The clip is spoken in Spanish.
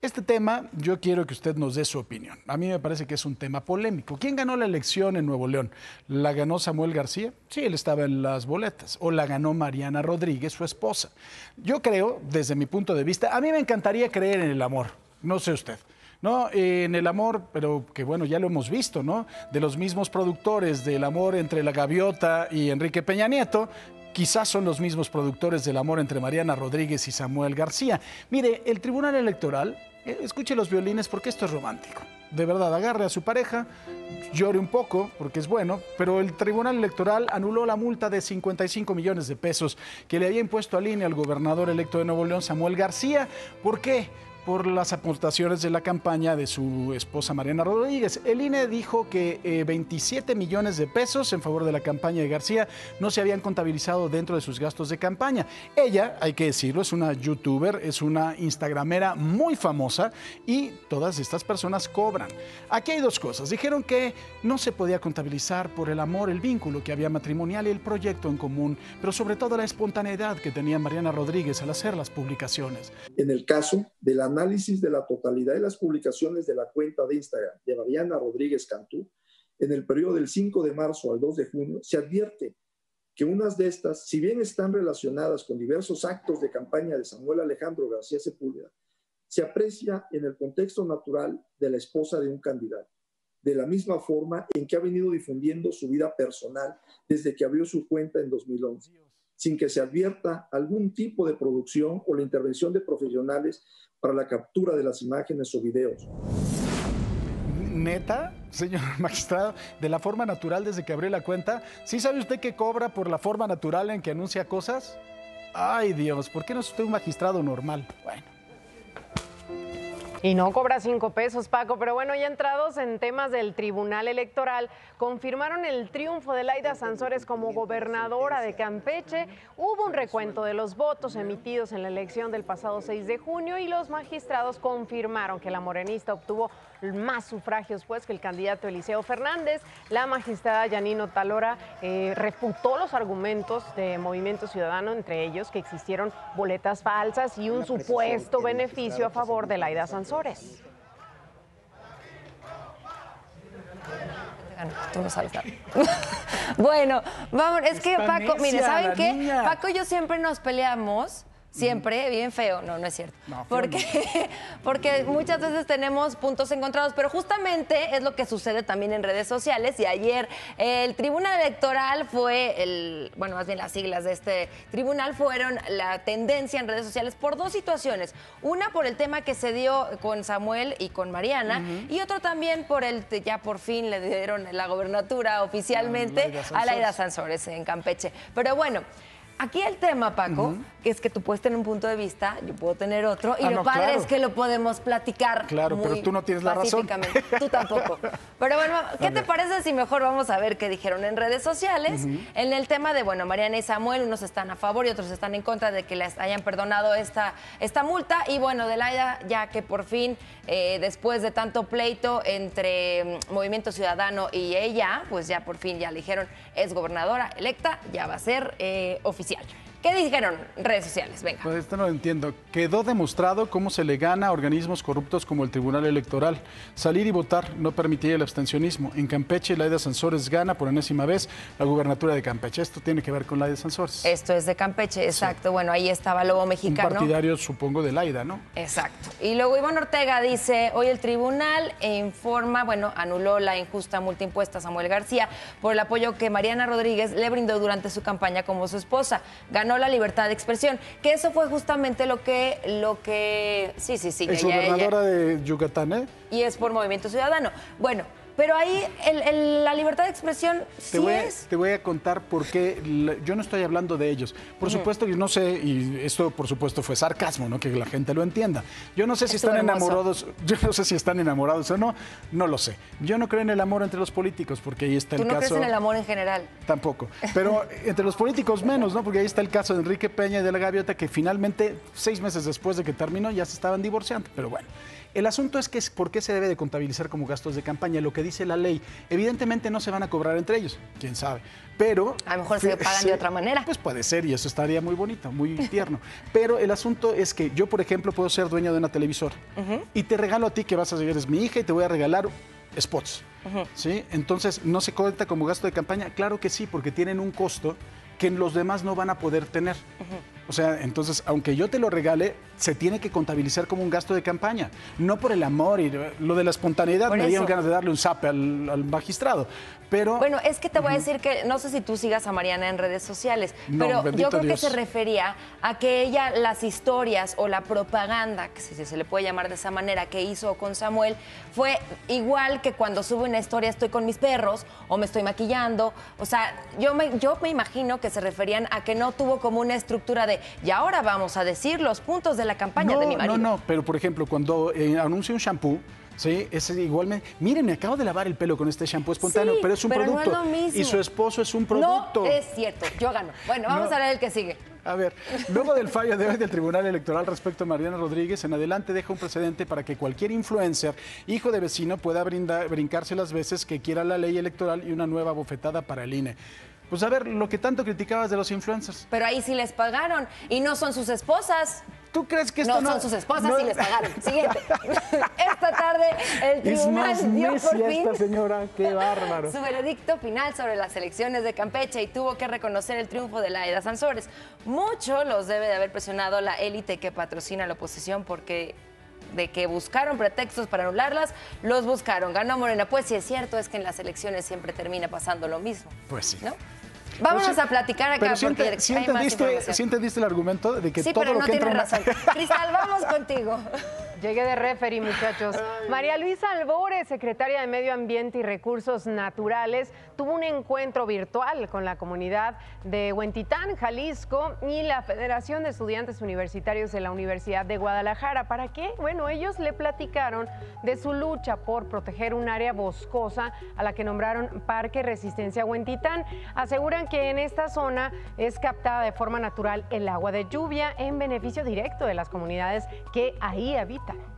Este tema, yo quiero que usted nos dé su opinión. A mí me parece que es un tema polémico. ¿Quién ganó la elección en Nuevo León? ¿La ganó Samuel García? Sí, él estaba en las boletas. ¿O la ganó Mariana Rodríguez, su esposa? Yo creo, desde mi punto de vista, a mí me encantaría creer en el amor. No sé usted. ¿No? En el amor, pero que bueno, ya lo hemos visto, ¿no? De los mismos productores del amor entre La Gaviota y Enrique Peña Nieto, quizás son los mismos productores del amor entre Mariana Rodríguez y Samuel García. Mire, el Tribunal Electoral, escuche los violines porque esto es romántico. De verdad, agarre a su pareja, llore un poco porque es bueno, pero el Tribunal Electoral anuló la multa de 55 millones de pesos que le había impuesto al INE al gobernador electo de Nuevo León, Samuel García. ¿Por qué? Por las aportaciones de la campaña de su esposa Mariana Rodríguez. El INE dijo que 27 millones de pesos en favor de la campaña de García no se habían contabilizado dentro de sus gastos de campaña. Ella, hay que decirlo, es una youtuber, es una instagramera muy famosa y todas estas personas cobran. Aquí hay dos cosas. Dijeron que no se podía contabilizar por el amor, el vínculo que había matrimonial y el proyecto en común, pero sobre todo la espontaneidad que tenía Mariana Rodríguez al hacer las publicaciones. En el caso de la análisis de la totalidad de las publicaciones de la cuenta de Instagram de Mariana Rodríguez Cantú, en el periodo del 5 de marzo al 2 de junio, se advierte que unas de estas, si bien están relacionadas con diversos actos de campaña de Samuel Alejandro García Sepúlveda, se aprecia en el contexto natural de la esposa de un candidato, de la misma forma en que ha venido difundiendo su vida personal desde que abrió su cuenta en 2011. Sin que se advierta algún tipo de producción o la intervención de profesionales para la captura de las imágenes o videos. ¿Neta, señor magistrado? ¿De la forma natural desde que abrió la cuenta? ¿Sí sabe usted que cobra por la forma natural en que anuncia cosas? Ay, Dios, ¿por qué no es usted un magistrado normal? Bueno. Y no cobra 5 pesos, Paco. Pero bueno, ya entrados en temas del Tribunal Electoral, confirmaron el triunfo de Laida Sansores como gobernadora de Campeche. Hubo un recuento de los votos emitidos en la elección del pasado 6 de junio y los magistrados confirmaron que la morenista obtuvo más sufragios pues que el candidato Eliseo Fernández. La magistrada Yanino Talora refutó los argumentos de Movimiento Ciudadano, entre ellos que existieron boletas falsas y un supuesto beneficio a favor de Laida Sansores. Tú no sabes nada. Bueno, vamos, es que Paco, mire, ¿saben qué? Niña. Paco y yo siempre nos peleamos. Siempre, bien feo. No, no es cierto. No, porque muchas veces tenemos puntos encontrados, pero justamente es lo que sucede también en redes sociales. Y ayer el Tribunal Electoral fue más bien las siglas de este tribunal fueron la tendencia en redes sociales por dos situaciones. Una por el tema que se dio con Samuel y con Mariana, y otro también por ya por fin le dieron la gobernatura oficialmente a Laida Sansores en Campeche. Pero bueno, aquí el tema, Paco, que es que tú puedes tener un punto de vista, yo puedo tener otro, y lo padre es que lo podemos platicar. Claro, pero tú no tienes la razón. Tú tampoco. Pero bueno, ¿qué te parece si mejor vamos a ver qué dijeron en redes sociales? En el tema de, Mariana y Samuel, unos están a favor y otros están en contra de que les hayan perdonado esta multa. Y bueno, de Laida, ya que por fin, después de tanto pleito entre Movimiento Ciudadano y ella, pues ya por fin ya le dijeron, es gobernadora electa, ya va a ser oficial. ¿Qué dijeron redes sociales? Venga. Pues esto no lo entiendo. Quedó demostrado cómo se le gana a organismos corruptos como el Tribunal Electoral. Salir y votar no permitiría el abstencionismo. En Campeche, Laida Sansores gana por enésima vez la gubernatura de Campeche. Esto tiene que ver con Laida Sansores. Esto es de Campeche, exacto. Sí. Bueno, ahí estaba Lobo Mexicano. Un partidario, supongo, de Laida, ¿no? Exacto. Y luego Iván Ortega dice, hoy el tribunal anuló la injusta multa impuesta a Samuel García por el apoyo que Mariana Rodríguez le brindó durante su campaña como su esposa. Ganó la libertad de expresión, que eso fue justamente lo que sí. Es gobernadora de Yucatán, ¿eh? Y es por Movimiento Ciudadano. Bueno, pero ahí la libertad de expresión Te voy a contar por qué. Yo no estoy hablando de ellos. Por supuesto que no sé, y esto por supuesto fue sarcasmo, ¿no? Que la gente lo entienda. Yo no sé si están enamorados, o no, no lo sé. Yo no creo en el amor entre los políticos, porque ahí está el caso. ¿Tú no crees en el amor en general? Tampoco. Pero entre los políticos menos, ¿no? Porque ahí está el caso de Enrique Peña y de La Gaviota, que finalmente, 6 meses después de que terminó, ya se estaban divorciando. Pero bueno. El asunto es que ¿por qué se debe de contabilizar como gastos de campaña? Lo que dice la ley, evidentemente no se van a cobrar entre ellos, quién sabe, pero... A lo mejor se pagan de otra manera. Pues puede ser, y eso estaría muy bonito, muy tierno. Pero el asunto es que yo, por ejemplo, puedo ser dueño de una televisora y te regalo a ti, que vas a ser, eres mi hija, y te voy a regalar spots, ¿sí? Entonces, ¿no se cuenta como gasto de campaña? Claro que sí, porque tienen un costo que los demás no van a poder tener. O sea, entonces, aunque yo te lo regale, se tiene que contabilizar como un gasto de campaña. No por el amor y lo de la espontaneidad, me dieron ganas de darle un zape al magistrado. Pero... Bueno, es que te voy a decir que no sé si tú sigas a Mariana en redes sociales, No, pero bendito yo creo Dios. que se refería a que ella, las historias o la propaganda, que si se le puede llamar de esa manera, que hizo con Samuel, fue igual que cuando subo una historia estoy con mis perros o me estoy maquillando. O sea, yo me imagino que se referían a que no tuvo como una estructura de y ahora vamos a decir los puntos de la campaña de mi marido. No, pero por ejemplo, cuando anuncio un shampoo, sí, es igual. Miren, me acabo de lavar el pelo con este shampoo espontáneo, Sí, pero es un pero producto. no es lo mismo. Y su esposo es un producto. No es cierto, yo gano. Bueno, vamos a ver el que sigue. A ver, luego del fallo de hoy del Tribunal Electoral respecto a Mariana Rodríguez, en adelante deja un precedente para que cualquier influencer, hijo de vecino, pueda brincarse las veces que quiera la ley electoral y una nueva bofetada para el INE. Pues a ver, lo que tanto criticabas de los influencers. Pero ahí sí les pagaron y no son sus esposas. ¿Tú crees que esto No son sus esposas y les pagaron. Siguiente. Esta tarde el tribunal dio por fin esta señora, qué bárbaro. su veredicto final sobre las elecciones de Campeche y tuvo que reconocer el triunfo de Laida Sansores. Mucho los debe de haber presionado la élite que patrocina la oposición porque de que buscaron pretextos para anularlas, los buscaron. Ganó Morena. Pues sí es cierto, es que en las elecciones siempre termina pasando lo mismo. Pues sí. ¿No? Vámonos a platicar acá pero porque sí hay más información. ¿Sí entendiste el argumento de que Sí, todo pero lo no que entra tienes en razón. Cristal, vamos contigo. Llegué de referee, muchachos. María Luisa Albores, secretaria de Medio Ambiente y Recursos Naturales, tuvo un encuentro virtual con la comunidad de Huentitán, Jalisco, y la Federación de Estudiantes Universitarios de la Universidad de Guadalajara. ¿Para qué? Bueno, ellos le platicaron de su lucha por proteger un área boscosa a la que nombraron Parque Resistencia Huentitán. Aseguran que en esta zona es captada de forma natural el agua de lluvia en beneficio directo de las comunidades que ahí habitan.